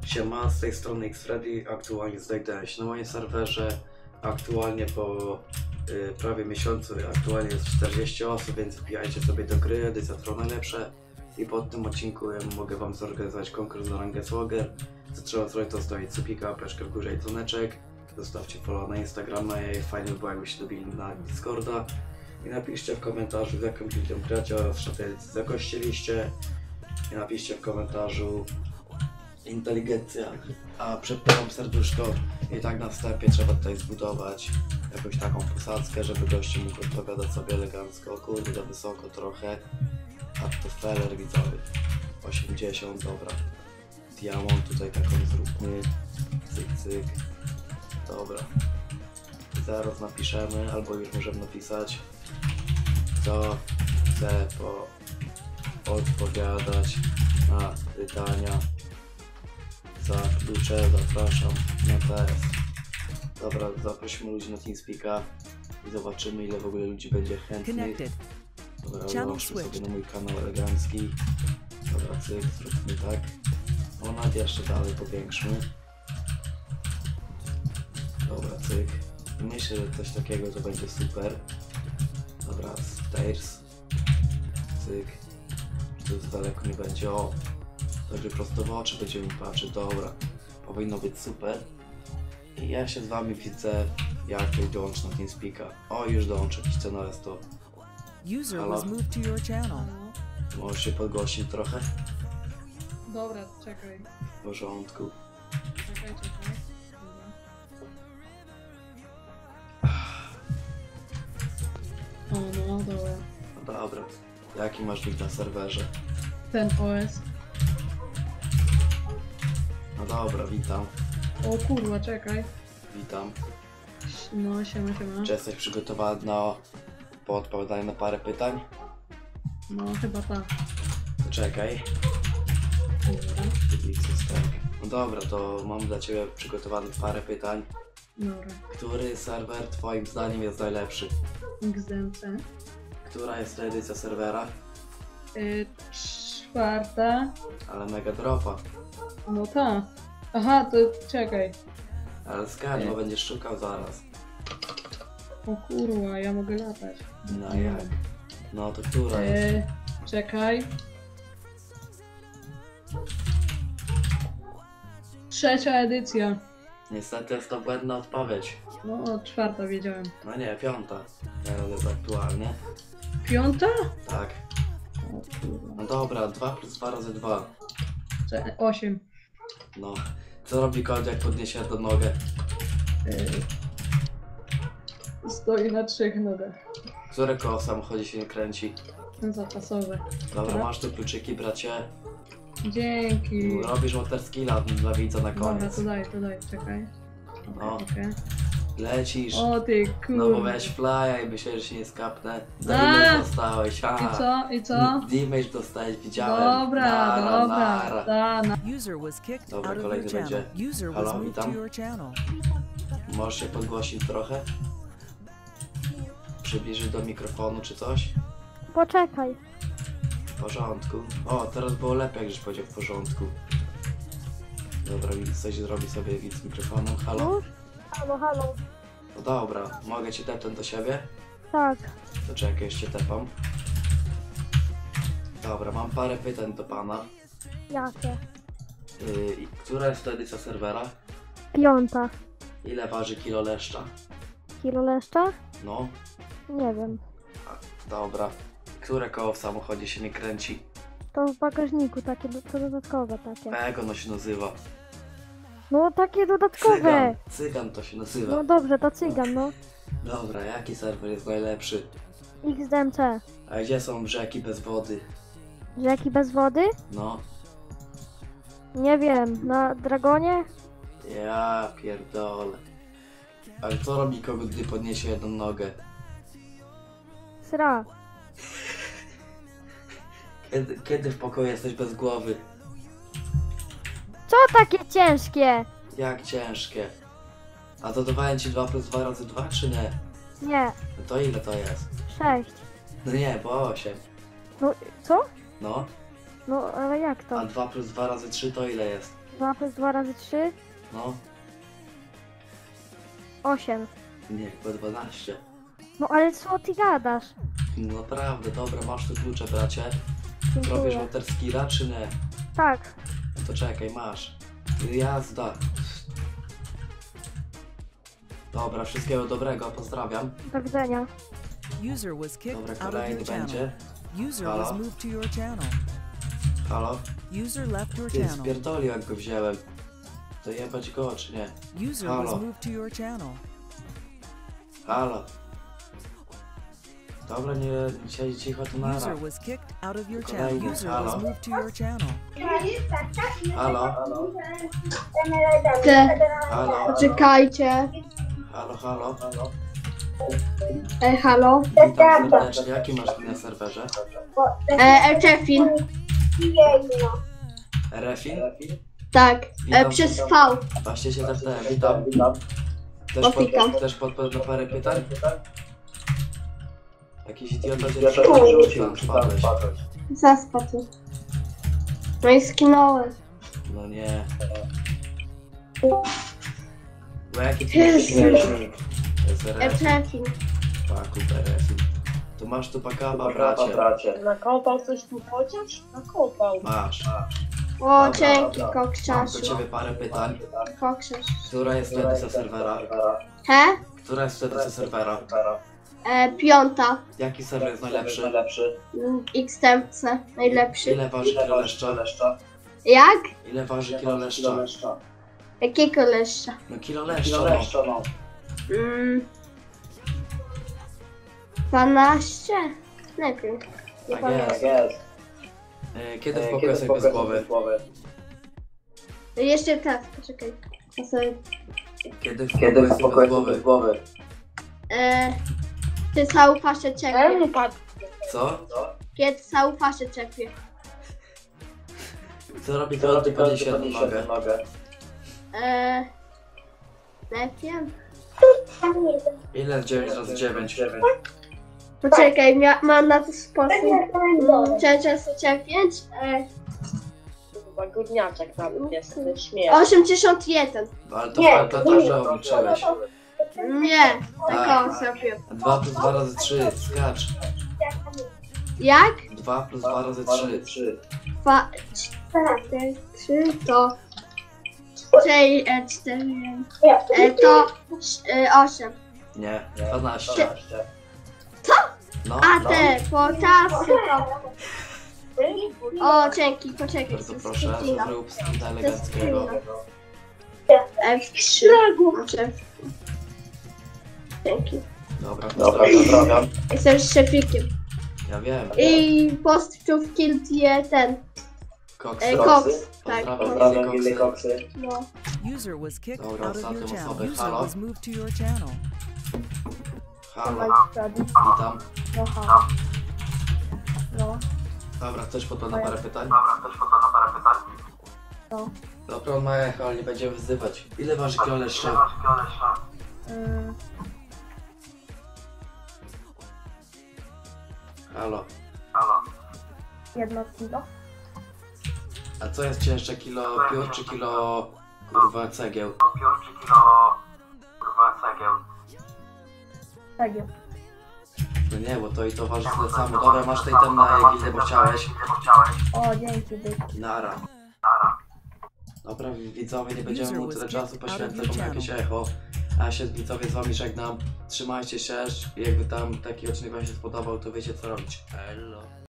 Siema, z tej strony Xfreddy, aktualnie znajdujemy się na moim serwerze. Aktualnie po prawie miesiącu, aktualnie jest 40 osób, więc wbijajcie sobie do gry, edycja trwa najlepsze. I po tym odcinku mogę wam zorganizować konkurs na rangę Swogger. Co trzeba zrobić, to zostawić subika, apeczkę w górze i dzwoneczek. Zostawcie follow na Instagrama i fajnie by było, jakbyście dobili na Discorda. I napiszcie w komentarzu, z jaką gildią gracie oraz co zakościliście. I napiszcie w komentarzu inteligencja, a przepycham serduszko. I tak na wstępie trzeba tutaj zbudować jakąś taką posadzkę, żeby gościu mógł odpowiadać sobie elegancko. Kurde, za wysoko trochę. A to feller widzowy. 80, dobra. Diamond tutaj taką zróbmy. Cyk, cyk. Dobra. Zaraz napiszemy, albo już możemy napisać, kto chce odpowiadać na pytania. Za klucze zapraszam na TS. Dobra, zaprosimy ludzi na TeamSpeaka i zobaczymy, ile w ogóle ludzi będzie chętnych. Dobra, dołączmy sobie na mój kanał elegancki. Dobra, cyk, zróbmy tak. No, nawet jeszcze dalej powiększmy. Dobra, cyk. Myślę, że coś takiego to będzie super. Dobra, stairs. Cyk. Tu z daleko nie będzie. O! Także prosto w oczy będziemy patrzeć. Dobra. Powinno być super. I ja się z wami widzę, jak tu dołączę na TeamSpeaka. O, już dołączę jakiś canał to. Halo? Możesz się podgłosić trochę? Dobra, czekaj. W porządku. Czekaj. Dobra. O, no dobra. No dobra. Jaki masz nick na serwerze? Ten OS. No dobra, witam. O kurwa, czekaj. Witam. No, siema. Czy jesteś przygotowany na odpowiadanie na parę pytań? No, chyba tak. To czekaj. Dobra. No dobra, to mam dla ciebie przygotowane parę pytań. Dobra. Który serwer twoim zdaniem jest najlepszy? XDMC. Która jest to edycja serwera? 4. Ale mega dropa. No ta. Aha, to czekaj. Ale skarb, bo będziesz szukał zaraz. O kurwa, ja mogę latać. No jak? No to która jest? Czekaj. 3. edycja. Niestety jest to błędna odpowiedź. No, 4 wiedziałem. No nie, 5. Teraz jest aktualnie. 5? Tak. O kurwa. No dobra, 2 plus 2 razy 2. 8. No. Co robi kot, jak podniesie jedną nogę? Stoi na 3 nogach. Które koło w samochodzie się nie kręci? Zapasowe. Dobra, masz tu kluczyki, bracie. Dzięki. Robisz water skilla dla widza na Dobra, koniec. to daj, czekaj. No. Okay. Lecisz. O ty No bo kurde. weź flya i myślę, że się nie skapnę. Do A! image dostałeś, I co? Image dostałeś, widziałem. Dobra. Dobra, kolejny będzie. Halo, witam. Możesz się podgłosić trochę? Przybliżyć do mikrofonu czy coś? Poczekaj. W porządku. O, teraz było lepiej, jak żeś powiedział w porządku. Dobra, widz coś zrobi sobie widz z mikrofonem. Halo? Już? Halo. No dobra, mogę cię tepnąć do siebie? Tak. To czekaj, jeszcze tepam. Dobra, mam parę pytań do pana. Jakie? Która jest to edycja serwera? 5. Ile waży kilo leszcza? Kilo leszcza? No, Nie wiem. dobra. Które koło w samochodzie się nie kręci? To w bagażniku takie, to dodatkowe takie. Jak ono się nazywa? No takie dodatkowe. Cygan to się nazywa. No dobrze, to cygan, no. Dobra, jaki serwer jest najlepszy? XDMC. A gdzie są rzeki bez wody? Rzeki bez wody? No, Nie wiem. Na Dragonie? ja pierdolę. Ale co robi kogo, gdy podniesie jedną nogę? Sra. Kiedy w pokoju jesteś bez głowy? Co takie ciężkie? Jak ciężkie. A dodawałem ci 2 plus 2 razy 2 czy nie? Nie. No to ile to jest? 6. No nie, bo 8. No co? No, No ale jak to? a 2 plus 2 razy 3 to ile jest? 2 plus 2 razy 3? No, 8. nie, chyba 12. No ale co ty gadasz? No naprawdę, dobra, masz tu klucze, bracie. Robisz Dziękuję. waterskilla, czy nie? Tak. No to czekaj, masz. Jazda. Dobra, wszystkiego dobrego, pozdrawiam. Do widzenia. User was kicked Dobra, out of kolejny your channel. będzie. User Halo? was moved to your channel. Halo? User left your Ty, channel. spierdolił jak go wziąłem. To jebać go, czy nie? User Halo? was moved to your channel. Halo? Dobra, nie siedzi cicho, to nara. User was kicked out of your Kolejny, channel. User halo? was moved to your channel. Halo? Te, Halo? czekajcie. Halo, halo? Halo? Witam serdecznie. Jaki masz na serwerze? Elczefin. Refin? Tak, Witam. przez V. Właśnie się zapytałem, witam. Witam. Też podpowiedź na parę pytań? Jakiś idiota cię przerzucił, spadłeś. Zaspadł. No i skinąłem. No nie. Bo jaki ty masz śmiesznik? Jest refin. Elczefin. Paku, refin. Tu masz tu pakaba, bracie. Nakopał coś tu chociaż? Nakopał. Masz. O, Dobra. dzięki, Mam do kokszasiu. ciebie parę pytań. Kokszas. Która jest wtedy ze serwera? He? Która jest wtedy ze serwera? 5. Jaki serwer jest najlepszy? Xtempce. Najlepszy. Ile waży kilo leszcza? Jak? Ile waży kilo leszcza? Jakiego leszcza? No kilo leszcza, no. 12? Lepiej. Nie Tak pamiętam. jest. Kiedy w pokoju sobie bez głowy? Jeszcze teraz, poczekaj. Ja sobie... Kiedy w pokoju sobie bez głowy? Ty całą faszę czepie. patrz. Co? Kiedy całą faszę czepie. Co robi to ty podnieś jedną nogę? Nie wiem. Ile jest 9 razy 9? Poczekaj, mam na to sposób. Często 5. Chyba górniaczek tam jest, ten śmiech. 81. No ale to dobrze obliczyłeś. Nie, Tak. taką sobie. 2 plus 2 razy 3, skacz. Jak? 2 plus 2 razy 3. 2, 4, 3 to 4, 4, to 8. Nie, 12. Co? No, A te, potasy to... O, dzięki, poczekaj. Bardzo proszę, zrób skina eleganckiego. F3. Znaczy, dzięki. Dobra, pozdrawiam. Jestem szefikiem. Ja wiem. I postów kilt je ten. Koksy. Cox. Tak, Pozdrawiam, koksy. no. User was kicked Dobra, out of your ostatnią channel. osobę. User Halo? was moved to your channel. Halo, witam. No. Dobra, chcesz podpowiedź na parę pytań? No. Dobra, on ma echo, ale nie będziemy wzywać. Ile waży kilo leszcza? Halo. 1 kilo. A co jest cięższe, kilo piór czy kilo kurwa cegieł? Tak jest. No nie, bo to i to waży tyle samo. Dobra, masz tutaj tam na gildę, bo chciałeś. O, dzięki, byk. Nara. Dobra, widzowie, nie będziemy mu tyle czasu poświęcać, bo ma jakieś echo. A ja się widzowie z wami żegnam. Trzymajcie się, jakby tam taki odcinek wam się spodobał, to wiecie co robić. Hello.